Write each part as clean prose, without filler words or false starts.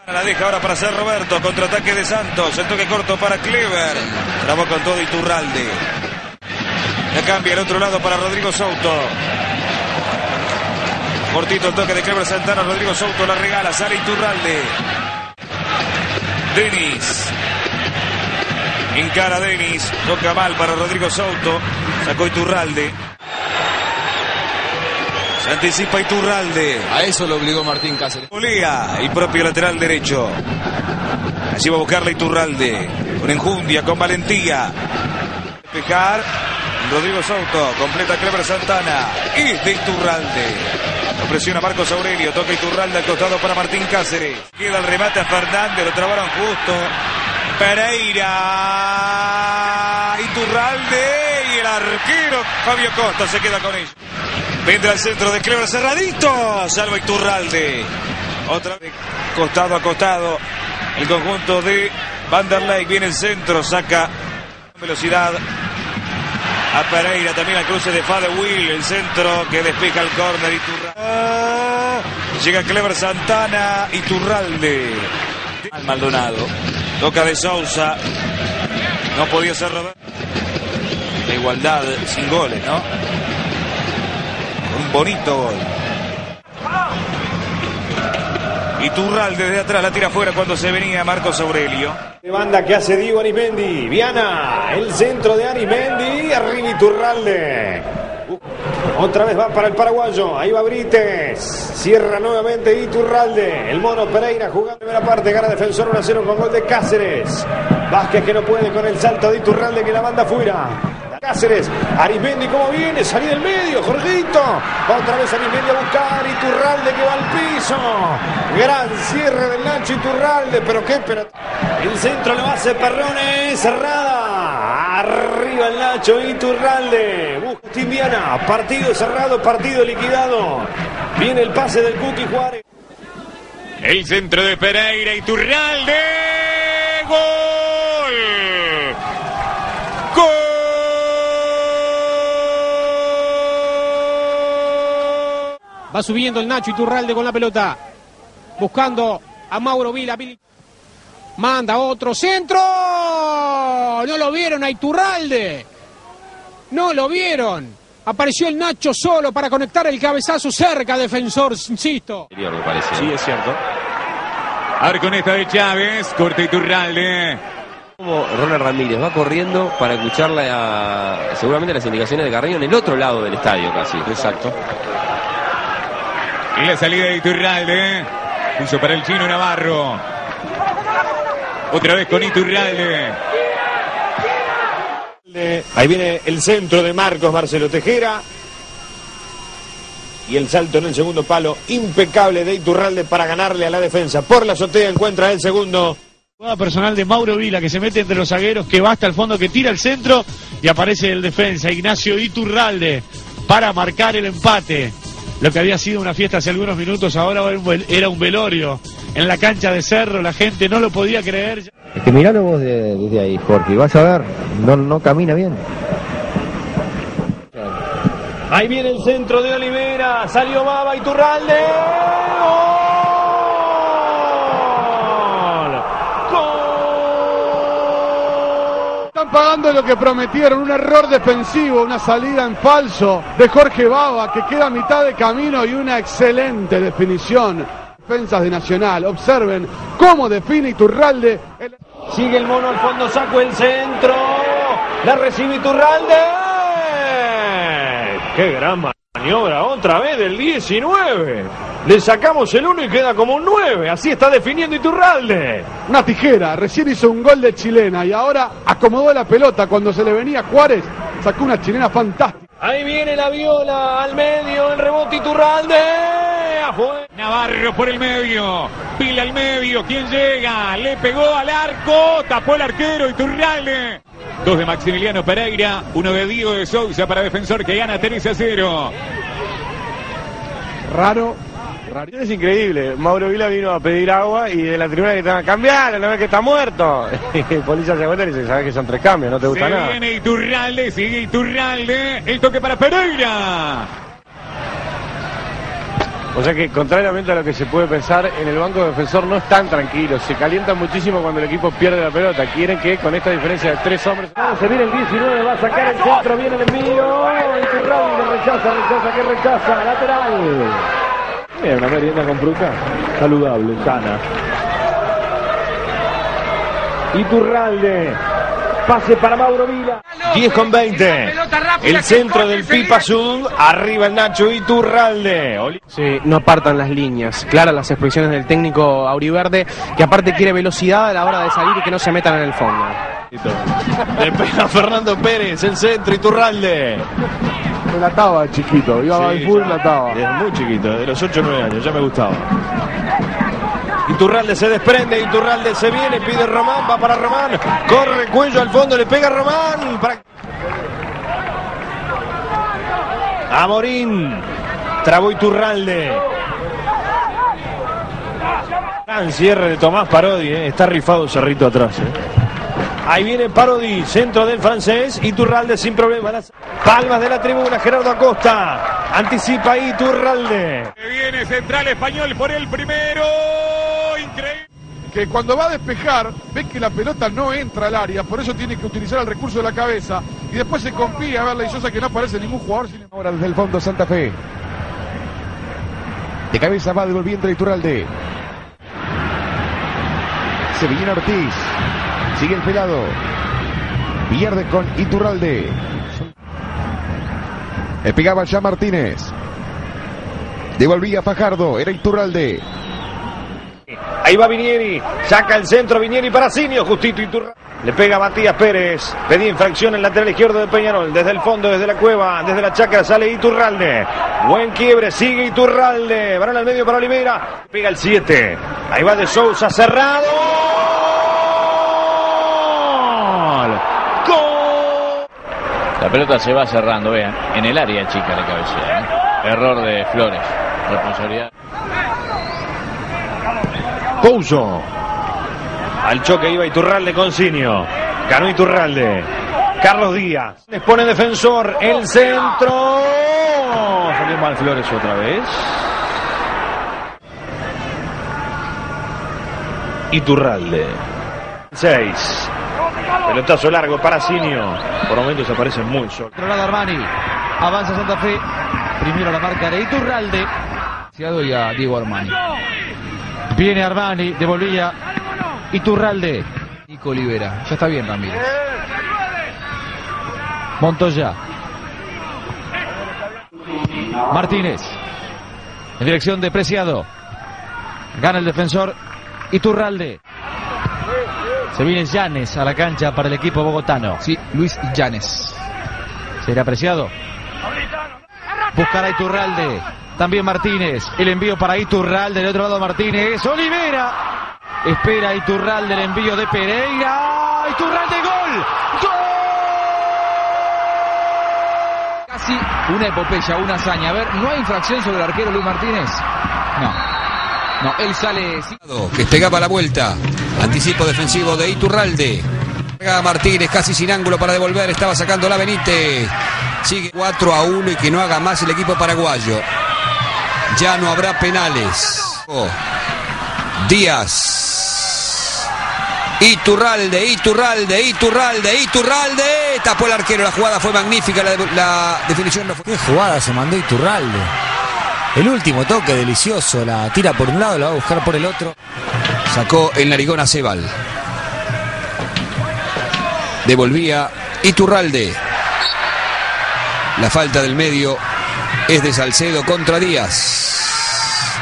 La deja ahora para hacer Roberto, contraataque de Santos, el toque corto para Clever, trabó con todo Iturralde, la cambia al otro lado para Rodrigo Souto, cortito el toque de Clever Santana, Rodrigo Souto la regala, sale Iturralde, Denis, encara Denis, toca mal para Rodrigo Souto, sacó Iturralde. Se anticipa Iturralde. A eso lo obligó Martín Cáceres. Olea, el propio lateral derecho. Allí va a buscarla Iturralde. Con enjundia, con valentía. Despejar. Rodrigo Souto. Completa Clever Santana. Y de Iturralde. Lo presiona Marcos Aurelio. Toca Iturralde al costado para Martín Cáceres. Queda el remate a Fernández. Lo trabaron justo. Pereira. Iturralde. Y el arquero Fabio Costa se queda con ellos. Vendrá al centro de Clever cerradito. Salva Iturralde. Otra vez costado a costado. El conjunto de Vanderlei. Viene el centro. Saca velocidad a Pereira. También al cruce de Fade Will. El centro que despeja el córner. Iturralde. Llega Clever Santana. Iturralde. Maldonado. Toca de Sousa. No podía ser Roberto. La igualdad sin goles, ¿no? Un bonito gol. Iturralde desde atrás la tira afuera cuando se venía Marcos Aurelio. De banda que hace Diego Arismendi. Viana, el centro de Arismendi. Arriba Iturralde. Otra vez va para el paraguayo. Ahí va Brites. Cierra nuevamente Iturralde. El mono Pereira jugando en primera parte. Gana Defensor 1-0 con gol de Cáceres. Vázquez que no puede con el salto de Iturralde que la manda fuera. Cáceres, Arismendi como viene, salí del medio, Jorgito, otra vez Arismendi a buscar, Iturralde que va al piso, gran cierre del Nacho Iturralde, pero qué, el centro lo hace Perrone, cerrada, arriba el Nacho Iturralde, busca Timbiana, partido cerrado, partido liquidado, viene el pase del Cookie Juárez. El centro de Pereira, Iturralde, gol, gol. Va subiendo el Nacho Iturralde con la pelota. Buscando a Mauro Vila. Manda otro centro. No lo vieron a Iturralde. No lo vieron. Apareció el Nacho solo para conectar el cabezazo cerca, Defensor, insisto. Sí, es cierto. Arconeta de Chávez. Corta Iturralde. Como Ronald Ramírez va corriendo para escuchar seguramente las indicaciones de Carreño en el otro lado del estadio casi. Exacto. Y la salida de Iturralde. Puso para el chino Navarro. Otra vez con Iturralde. Ahí viene el centro de Marcos Marcelo Tejera. Y el salto en el segundo palo impecable de Iturralde para ganarle a la defensa. Por la azotea encuentra el segundo. Jugada personal de Mauro Vila que se mete entre los zagueros, que va hasta el fondo, que tira el centro y aparece el defensa Ignacio Iturralde para marcar el empate. Lo que había sido una fiesta hace algunos minutos, ahora era un velorio en la cancha de Cerro, la gente no lo podía creer. Es que miralo vos desde ahí, Jorge, vas a ver, no camina bien. Ahí viene el centro de Olivera, salió Baba, Iturralde. Pagando lo que prometieron, un error defensivo, una salida en falso de Jorge Baba que queda a mitad de camino y una excelente definición. Defensas de Nacional, observen cómo define Iturralde. Sigue el mono al fondo, sacó el centro, la recibe Iturralde. ¡Qué gran maniobra! Otra vez del 19. Le sacamos el 1 y queda como un 9. Así está definiendo Iturralde. Una tijera, recién hizo un gol de chilena y ahora acomodó la pelota cuando se le venía Juárez. Sacó una chilena fantástica. Ahí viene la viola al medio, el rebote Iturralde. Afuera. Navarro por el medio. Pila al medio. ¿Quién llega? Le pegó al arco. Tapó el arquero Iturralde. 2 de Maximiliano Pereira. 1 de Diego de Sousa para Defensor que gana 3-0. Raro. Es increíble, Mauro Vila vino a pedir agua y de la tribuna que estaban cambiar, no ves que está muerto. Y Polilla se aguanta y dice, sabes que son 3 cambios, no te gusta nada. Viene Iturralde, sigue Iturralde, el toque para Pereira. O sea que, contrariamente a lo que se puede pensar, en el banco defensor no están tranquilos. Se calientan muchísimo cuando el equipo pierde la pelota. Quieren que con esta diferencia de 3 hombres... Se viene el 19, va a sacar el centro, viene el envío. Iturralde rechaza, lateral. Mira, una merienda con fruta. Saludable, sana. Iturralde. Pase para Mauro Vila. 10:20. El centro del Pipa Sud. Arriba el Nacho Iturralde. Sí, no partan las líneas. Claras las expresiones del técnico auriverde, que aparte quiere velocidad a la hora de salir y que no se metan en el fondo. Le pega Fernando Pérez, el centro, Iturralde. Lataba chiquito, iba al full, lataba. Desde muy chiquito, de los 8 o 9 años, ya me gustaba. Iturralde se desprende, Iturralde se viene, pide Román, va para Román, corre cuello al fondo, le pega Román. A Morín, trabó Iturralde. Gran cierre de Tomás Parodi, está rifado Cerrito atrás. Ahí viene Parodi, centro del francés, Iturralde sin problema. Palmas de la tribuna, Gerardo Acosta. Anticipa Iturralde. Viene Central Español por el primero. Increíble. Que cuando va a despejar, ve que la pelota no entra al área, por eso tiene que utilizar el recurso de la cabeza. Y después se confía a ver la Isosa que no aparece ningún jugador. Ahora desde el fondo Santa Fe. De cabeza va devolviendo Iturralde. Sevillano Ortiz. Sigue el pelado. Pierde con Iturralde. Le pegaba ya Martínez. Devolvía Fajardo. Era Iturralde. Ahí va Vinieri. Saca el centro Vinieri para Sinio. Justito Iturralde. Le pega Matías Pérez. Pedía infracción en el lateral izquierdo de Peñarol. Desde el fondo, desde la cueva, desde la chácara sale Iturralde. Buen quiebre. Sigue Iturralde. Balón al medio para Oliveira. Pega el 7. Ahí va de Sousa. Cerrado. La pelota se va cerrando, vean, en el área chica de cabecera. Error de Flores, responsabilidad. Pouso. Al choque iba Iturralde con Sinio. Ganó Iturralde. Carlos Díaz. Les pone defensor. El centro. Salió mal Flores otra vez. Iturralde. 6. Pelotazo largo para Sinio. Por momentos aparece muy solo. Controlado Armani. Avanza Santa Fe. Primero la marca de Iturralde. Y a Diego Armani. Viene Armani. Devolvía Iturralde. Nico Olivera. Ya está bien Ramírez. Montoya. Martínez. En dirección de Preciado. Gana el defensor Iturralde. Se viene Llanes a la cancha para el equipo bogotano. Sí, Luis Llanes. Será apreciado. Buscará Iturralde. También Martínez. El envío para Iturralde. Del otro lado Martínez. Olivera. Espera Iturralde el envío de Pereira. Iturralde, gol. ¡Gol! Casi una epopeya, una hazaña. A ver, ¿no hay infracción sobre el arquero Luis Martínez? No, él sale... Que pegaba la vuelta. Anticipo defensivo de Iturralde. Martínez casi sin ángulo para devolver. Estaba sacando la Benítez. Sigue 4-1 y que no haga más el equipo paraguayo. Ya no habrá penales. Díaz. Iturralde. Tapó el arquero. La jugada fue magnífica. La definición no fue. Qué jugada se mandó Iturralde. El último toque delicioso, la tira por un lado, la va a buscar por el otro. Sacó el narigón a Cebal. Devolvía Iturralde. La falta del medio es de Salcedo contra Díaz.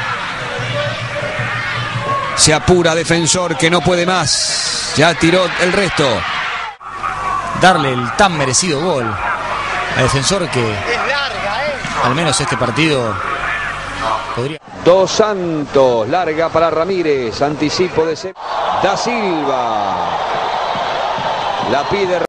Se apura Defensor que no puede más. Ya tiró el resto. Darle el tan merecido gol a Defensor que al menos este partido podría. Dos Santos, larga para Ramírez, anticipo de Da Silva. La pide